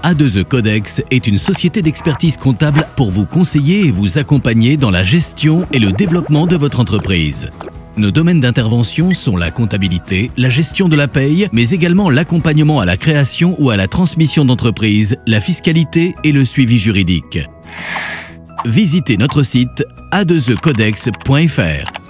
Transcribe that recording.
A2E Codex est une société d'expertise comptable pour vous conseiller et vous accompagner dans la gestion et le développement de votre entreprise. Nos domaines d'intervention sont la comptabilité, la gestion de la paye, mais également l'accompagnement à la création ou à la transmission d'entreprise, la fiscalité et le suivi juridique. Visitez notre site a2ecodex.fr.